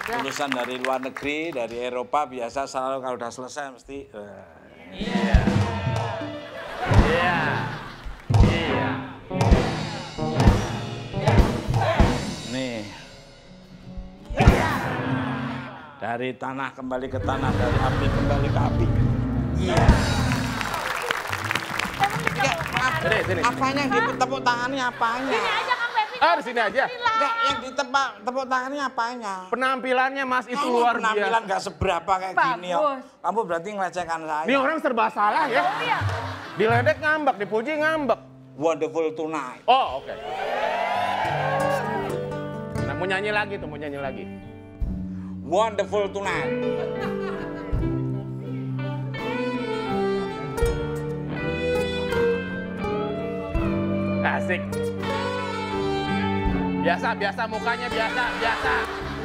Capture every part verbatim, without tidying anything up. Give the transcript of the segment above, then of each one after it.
lulusan dari luar negeri, dari Eropa biasa selalu kalau udah selesai mesti. Iya. Iya. Iya. Nih. Dari tanah kembali ke tanah, dari api kembali ke api. Iya. Sini, sini. Apanya yang ditepuk tangannya apanya? Sini aja Kang Pepi. Ah, di sini aja. Enggak, yang ditepuk tepuk tangannya apanya? Penampilannya Mas itu Kamu luar penampilan biasa. nggak seberapa kayak gini ya. Kamu berarti ngelecehkan saya. Ini orang serba salah ya. Oh iya. Diledek ngambek, dipuji ngambek. Wonderful tonight. Oh, oke. Nah, mau nyanyi lagi tuh, mau nyanyi lagi. Wonderful tonight. Asik. Biasa, biasa mukanya biasa, biasa.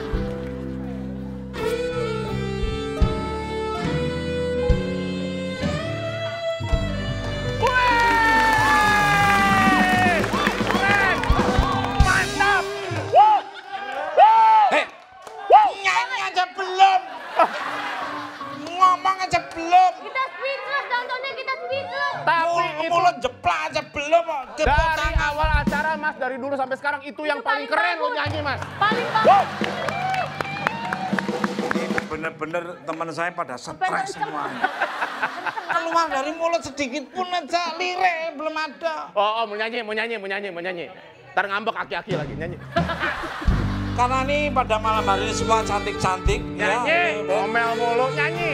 Wih! Keren! Mantap! Wuh! Wuh! Hei, Wuh! nyanyi aja belum. Ngomong aja belum. Kita speechless, nontonnya kita speechless. Tapi Mul- itu Mulut jeplak aja belum. Tepuk dari tangan. awal acara Mas, dari dulu sampai sekarang itu yang Itu paling paling keren lo bagus. nyanyi Mas. Paling Wuh! bagus. Ini bener-bener teman saya pada stres semua. Keluar dari mulut sedikit pun aja lirik belum ada. Oh, oh, mau nyanyi, mau nyanyi, mau nyanyi, mau nyanyi. Ntar ngambek aki-aki lagi, nyanyi. Karena nih pada malam hari ini semua cantik-cantik. Nyanyi, Ya, ini- ngomel mulu, nyanyi.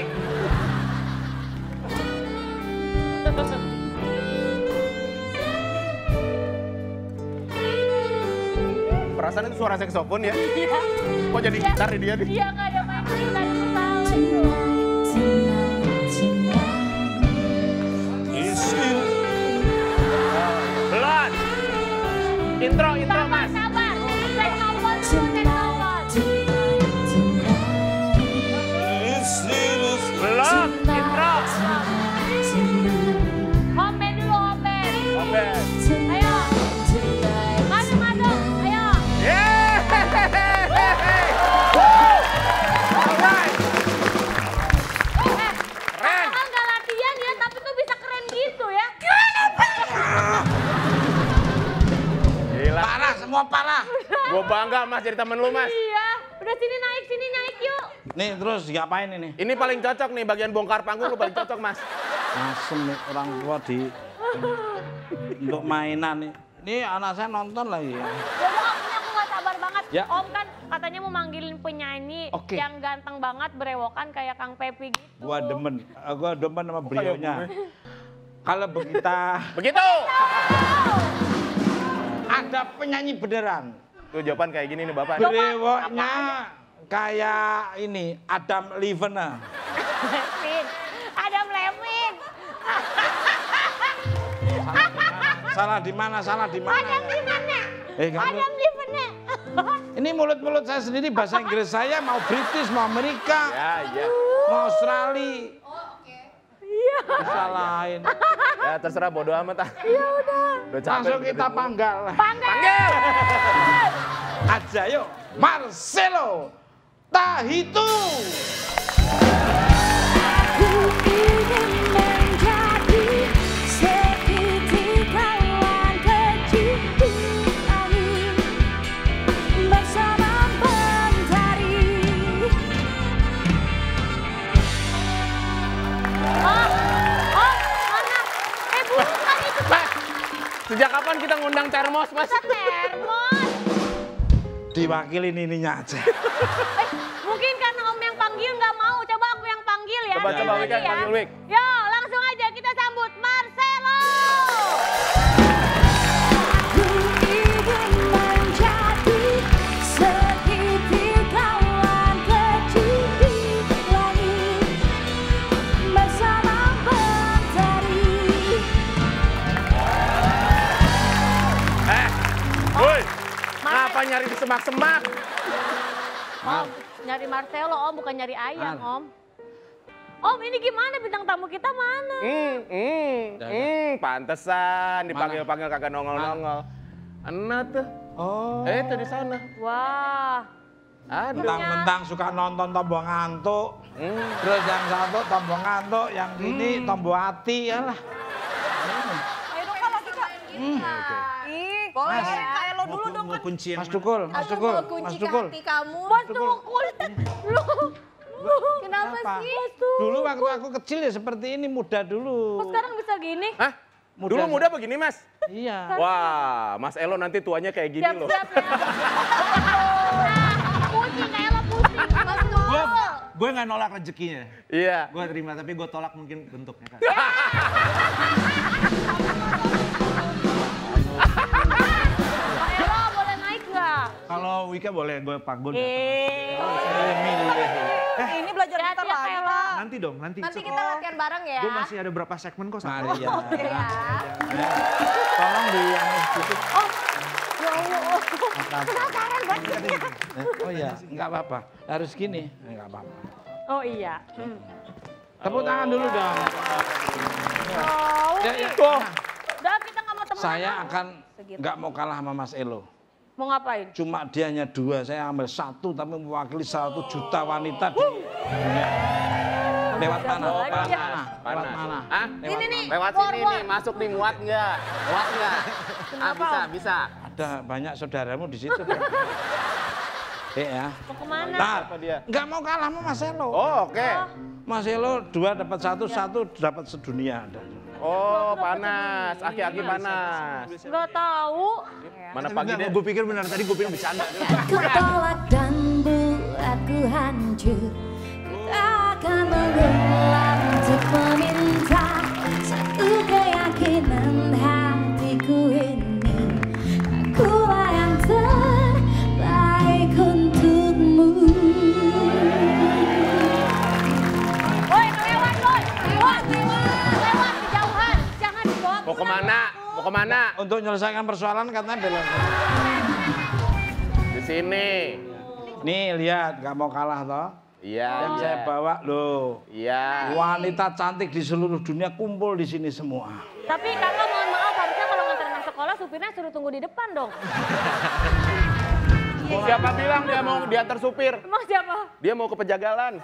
Perasaan itu suara saksofon ya? Iya. Kok jadi gitar nih dia nih? Iya, nggak ada main gitar, ada masalah. Belum. Intro, intro Sabar, Mas. sabar. Take nomor dulu, take nomor. Belum, intro. Home band dulu, home band. Oke. Ayo. Masuk, masuk. Ayo. Yeay! Woo! Alright. Eh, Keren. Kakak nggak latihan ya, tapi tuh bisa keren gitu ya. Gila. Parah, semua parah. Gue bangga Mas jadi temen lu Mas. Iya. Udah sini naik, sini naik yuk. Nih terus diapain ini? Ini paling cocok nih bagian bongkar panggung lu paling cocok Mas. Masem nih orang tua di untuk mainan nih. Ini anak saya nonton lagi. Yaudah Om, ini aku gak sabar banget. Ya. Om kan katanya mau manggilin penyanyi Oke. yang ganteng banget, berewokan kayak Kang Pepi gitu. Gua demen, gua demen sama beliaunya. Kalau begitu Begitu. ada penyanyi beneran. Tuh jawaban kayak gini nih Bapak. Brewoknya kayak ini Adam Levine. Levin. Adam Levin. Salah di mana? Salah di mana? Adam Levine. Eh, kamu- Adam Levine. Ini mulut-mulut saya sendiri bahasa Inggris saya mau British, mau Amerika, Ya, ya. mau Australia. Iya. Disalahin. Ya terserah bodo amat ah. Ya udah. Udah capek Langsung gitu. kita panggal. Panggil. Panggil. Aja yuk, Marcelo Tahitu. Aku ingin menjadi segitiga kawan kecil di langit bersama mentari. Oh, oh, mana? Eh, bukan itu Mas, sejak kapan kita ngundang termos Mas? kita termos. Diwakilin ininya aja. Eh, mungkin karena Om yang panggil nggak mau. Coba aku yang panggil ya. Coba, coba, Sekali Wik, yang ya. panggil, Wik. Yo, langsung aja kita sambut Marcelo. Aku ingin menjadi segitiga kawan kecil di langit bersama mentari. Eh, woi, ngapa nyari di semak-semak? Om, nyari Marcelo Om, bukan nyari ayam Om. Om, ini gimana bintang tamu kita mana? Hmm, hmm, hmm, pantesan dipanggil-panggil kagak nongol-nongol. Enak tuh. Oh. Eh, itu di sana. Wah, Ada. Mentang-mentang suka nonton tombol ngantuk. Hmm. Terus yang satu tombol ngantuk, yang ini tombol hati ya lah. Ayo dong Kak, lagi Kak. Ih, boleh. Kak Elo dulu dong kan. Mas Tukul, Mas Tukul, Mas Tukul. Hati kamu. Mas Tukul. Lu. Kenapa sih? Mas Tukul. Dulu waktu aku kecil ya seperti ini, muda dulu. Kok sekarang bisa gini? Hah? Muda. Dulu muda begini, Mas? Iya. Wah, Mas Elo nanti tuanya kayak gini loh. Siap-siap ya. Pusing, kayak lo pusing. Mas Tukul. Gue nggak nolak rezekinya. Iya. Gue terima, tapi gue tolak mungkin bentuknya kan. Pak Elo boleh naik nggak? Kalau Wika boleh gue panggul. Eh. Ini belajar gitar Hati ya, lagi Kak Elo. Kak. Nanti dong, nanti. Nanti kita latihan bareng ya. Gue masih ada berapa segmen kok sama. Mari ya. Oke ya. Tolong di yang sedikit. Oh, ya Allah. Penasaran banget. Oh iya, enggak apa-apa. Harus gini. Enggak apa-apa. Oh iya. Hmm. Tepuk tangan dulu dong. Oh, Ya, ya. udah kita nggak mau temenan. Saya akan nggak mau kalah sama Mas Elo. Mau ngapain? Cuma dia hanya dua, saya ambil satu tapi mewakili satu juta wanita di dunia. Lewat mana? Oh, Lewat iya. mana? Lewat mana? Hah? Lewat Ini nih. mana? Lewat War, sini war. nih, masuk nih, muat nggak? Muat nggak? Ah, bisa, bisa. Ada banyak saudaramu di situ. Kan? Eh ya. Mau kemana? Ntar, Apa dia? nggak mau kalah sama Mas Elo. Oh, oke. Mas Elo dua dapat satu, satu dapat sedunia. Oh, panas. Aki-aki panas. Nggak tahu. Mana pagi deh? Gue pikir benar, tadi gue pikir bercanda. Ku tolak dan buatku hancur. Ku akan mengulang untuk meminta satu keyakinan hatiku ini. Akulah yang terbaik untukmu. Woi, lewat, woi. Lewat, lewat kejauhan. Jangan dibawa. Mau kemana? Mau kemana? Untuk menyelesaikan persoalan katanya belok. Di sini. Nih lihat, nggak mau kalah toh. Iya. Yang saya bawa loh. Iya. Wanita cantik di seluruh dunia kumpul di sini semua. Tapi kakak mohon maaf, harusnya kalau nganterin anak sekolah supirnya suruh tunggu di depan dong. Siapa bilang dia mau diantar supir? Emang siapa? Dia mau ke Pejagalan.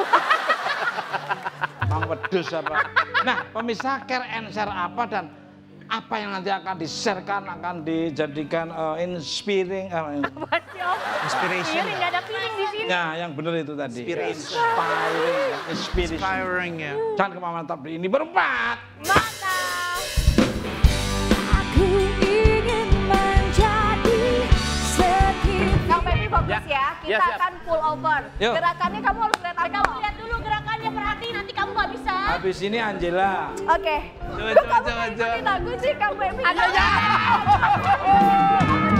Bang wedus apa? Nah, pemirsa care and share apa dan apa yang nanti akan di-sharekan, akan dijadikan uh, inspiring, uh, Buat si Om. Inspiration. Piring, nggak ada piring di sini. ya yang benar itu tadi. Inspiration. Inspiring, inspiration. Inspiring ya. Dan kemampuan tapi ini berempat. Mana? Aku ingin menjadi sekitar. Kang Pepi fokus Ya. ya. Kita Ya, siap. akan pull over. Yuk. Gerakannya kamu harus lihat aku. Kamu lihat dulu gerakannya, perhati nanti kamu nggak bisa. Habis ini Angela. Oke. Coba, Kok coba, kamu coba, ngikutin aku sih Kang Pepi? Ada